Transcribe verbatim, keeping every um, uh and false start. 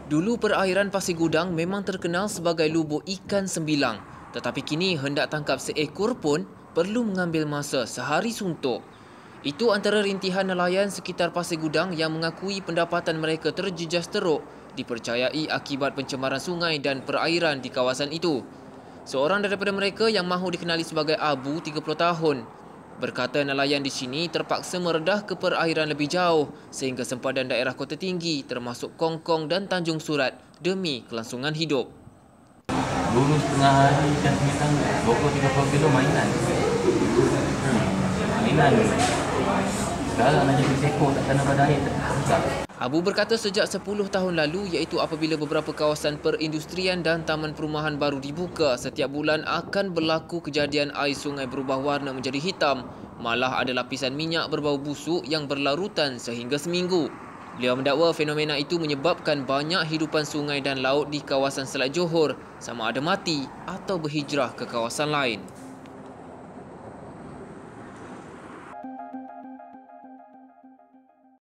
Dulu perairan Pasir Gudang memang terkenal sebagai lubuk ikan sembilang. Tetapi kini hendak tangkap seekor pun perlu mengambil masa sehari suntuk. Itu antara rintihan nelayan sekitar Pasir Gudang yang mengakui pendapatan mereka terjejas teruk dipercayai akibat pencemaran sungai dan perairan di kawasan itu. Seorang daripada mereka yang mahu dikenali sebagai Abu, tiga puluh tahun, berkata nelayan di sini terpaksa meredah ke perairan lebih jauh sehingga sempadan daerah kota tinggi termasuk Kong Kong dan Tanjung Surat demi kelangsungan hidup. Dulu setengah hari ikan sembilan dua puluh tiga puluh kilo mainan. Mainan. Sekarang hanya berseko tak kena pada air tak. Abu berkata sejak sepuluh tahun lalu, iaitu apabila beberapa kawasan perindustrian dan taman perumahan baru dibuka, setiap bulan akan berlaku kejadian air sungai berubah warna menjadi hitam. Malah ada lapisan minyak berbau busuk yang berlarutan sehingga seminggu. Beliau mendakwa fenomena itu menyebabkan banyak hidupan sungai dan laut di kawasan Selat Johor sama ada mati atau berhijrah ke kawasan lain.